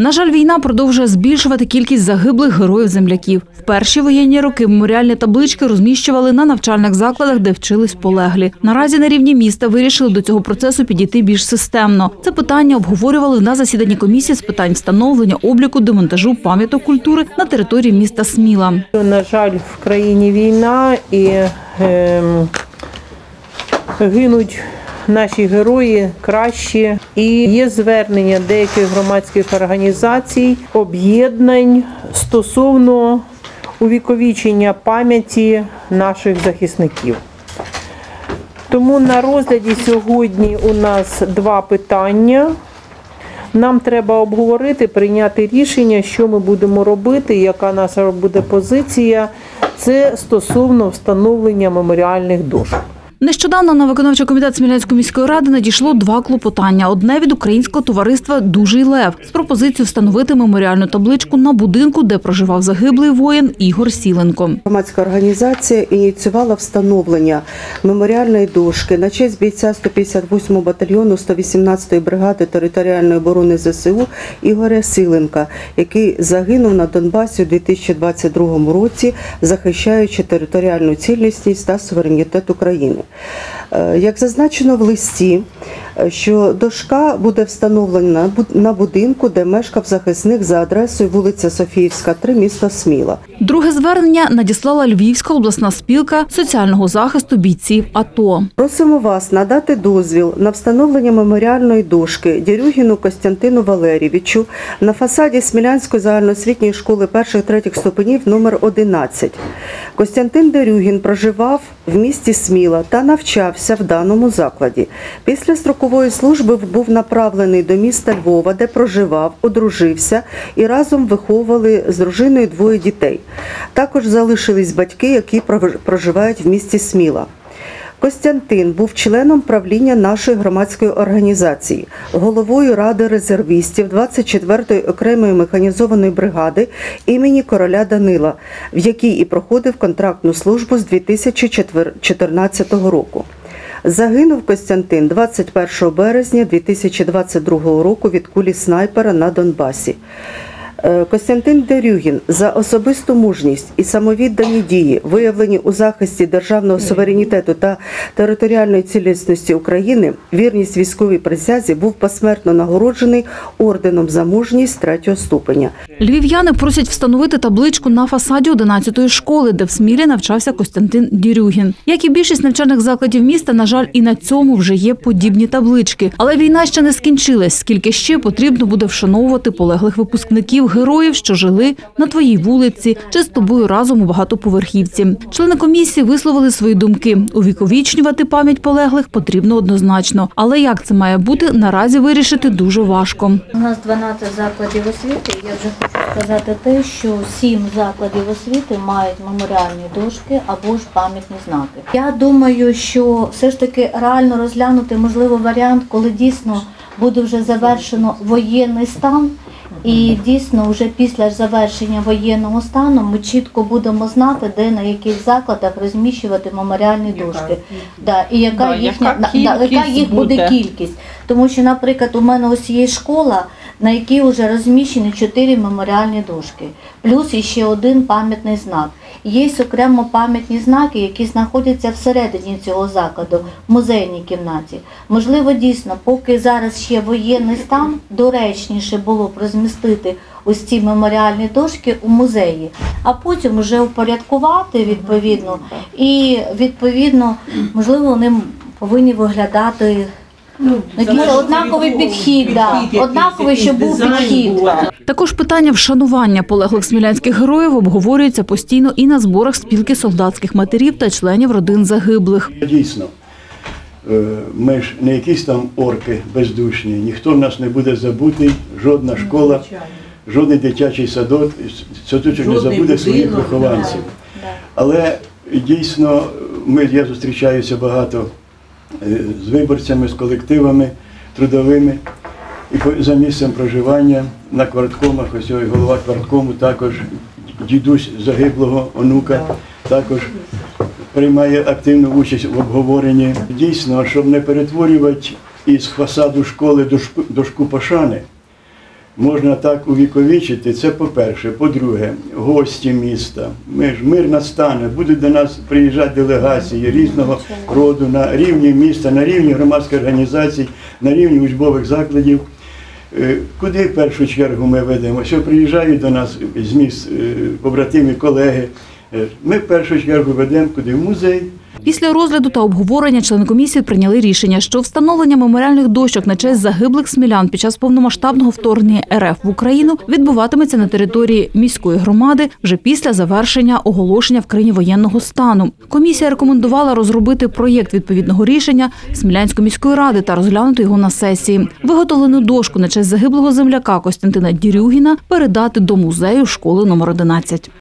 На жаль, війна продовжує збільшувати кількість загиблих героїв-земляків. В перші воєнні роки меморіальні таблички розміщували на навчальних закладах, де вчились полеглі. Наразі на рівні міста вирішили до цього процесу підійти більш системно. Це питання обговорювали на засіданні комісії з питань встановлення, обліку, демонтажу пам'яток культури на території міста Сміла. На жаль, в країні війна і гинуть наші герої кращі. І є звернення деяких громадських організацій, об'єднань стосовно увіковічення пам'яті наших захисників. Тому на розгляді сьогодні у нас два питання. Нам треба обговорити, прийняти рішення, що ми будемо робити, яка наша буде позиція. Це стосовно встановлення меморіальних дошок. Нещодавно на виконавчий комітет Смілянської міської ради надійшло два клопотання. Одне від українського товариства «Дужий лев» з пропозицією встановити меморіальну табличку на будинку, де проживав загиблий воїн Ігор Сіленко. Громадська організація ініціювала встановлення меморіальної дошки на честь бійця 158-го батальйону 118-ї бригади територіальної оборони ЗСУ Ігоря Сіленка, який загинув на Донбасі у 2022 році, захищаючи територіальну цілісність та суверенітет України. Як зазначено в листі, що дошка буде встановлена на будинку, де мешкав захисник за адресою вулиця Софіївська, 3, місто Сміла. Друге звернення надіслала Львівська обласна спілка соціального захисту бійців АТО. Просимо вас надати дозвіл на встановлення меморіальної дошки Дерюгіну Костянтину Валерійовичу на фасаді Смілянської загальноосвітньої школи 1-3 ступенів номер 11. Костянтин Дерюгін проживав в місті Сміла та навчався в даному закладі. Після строкової служби був направлений до міста Львова, де проживав, одружився і разом виховували з дружиною 2 дітей. Також залишились батьки, які проживають в місті Сміла. Костянтин був членом правління нашої громадської організації, головою Ради резервістів 24-ї окремої механізованої бригади імені короля Данила, в якій і проходив контрактну службу з 2014 року. Загинув Костянтин 21 березня 2022 року від кулі снайпера на Донбасі. Костянтин Дерюгін за особисту мужність і самовіддані дії, виявлені у захисті державного суверенітету та територіальної цілісності України, вірність військовій присязі, був посмертно нагороджений орденом за мужність 3-го ступеня. Львів'яни просять встановити табличку на фасаді 11-ї школи, де в Смілі навчався Костянтин Дерюгін. Як і більшість навчальних закладів міста, на жаль, і на цьому вже є подібні таблички. Але війна ще не скінчилась, скільки ще потрібно буде вшановувати полеглих випускників, героїв, що жили на твоїй вулиці чи з тобою разом у багатоповерхівці. Члени комісії висловили свої думки. Увіковічнювати пам'ять полеглих потрібно однозначно. Але як це має бути, наразі вирішити дуже важко. У нас 12 закладів освіти. Я вже хочу сказати те, що 7 закладів освіти мають меморіальні дошки або ж пам'ятні знаки. Я думаю, що все ж таки реально розглянути можливо варіант, коли дійсно буде вже завершено воєнний стан. І дійсно вже після завершення воєнного стану ми чітко будемо знати, де на яких закладах розміщувати меморіальні дошки. І яка їх буде кількість. Тому що, наприклад, у мене ось є школа, на якій вже розміщені 4 меморіальні дошки, плюс іще 1 пам'ятний знак. Є окремо пам'ятні знаки, які знаходяться всередині цього закладу, в музейній кімнаті. Можливо, дійсно, поки зараз ще воєнний стан, доречніше було б розмістити ось ці меморіальні дошки у музеї, а потім вже упорядкувати відповідно, і відповідно, можливо, вони повинні виглядати однаковий підхід, однаковий, щоб був підхід. Також питання вшанування полеглих смілянських героїв обговорюється постійно і на зборах спілки солдатських матерів та членів родин загиблих. Дійсно, ми ж не якісь там орки бездушні, ніхто в нас не буде забутий, жодна школа, жодний дитячий садочок не забуде своїх вихованців. Але дійсно, я зустрічаюся багато з виборцями, з колективами трудовими і за місцем проживання на кварткомах, ось голова кварткому, також дідусь загиблого онука, також приймає активну участь в обговоренні. Дійсно, щоб не перетворювати із фасаду школи дошку пошани, можна так увіковічити, це по-перше. По-друге, гості міста. Мир настане, будуть до нас приїжджати делегації різного роду на рівні міста, на рівні громадських організацій, на рівні учбових закладів. Куди в першу чергу ми ведемо? Що приїжджають до нас з міст побратими, колеги. Ми в першу чергу ведемо куди? В музей. Після розгляду та обговорення члени комісії прийняли рішення, що встановлення меморіальних дощок на честь загиблих смілян під час повномасштабного вторгнення РФ в Україну відбуватиметься на території міської громади вже після завершення оголошення в країні воєнного стану. Комісія рекомендувала розробити проєкт відповідного рішення Смілянської міської ради та розглянути його на сесії. Виготовлену дошку на честь загиблого земляка Костянтина Дірюгіна передати до музею школи номер 11.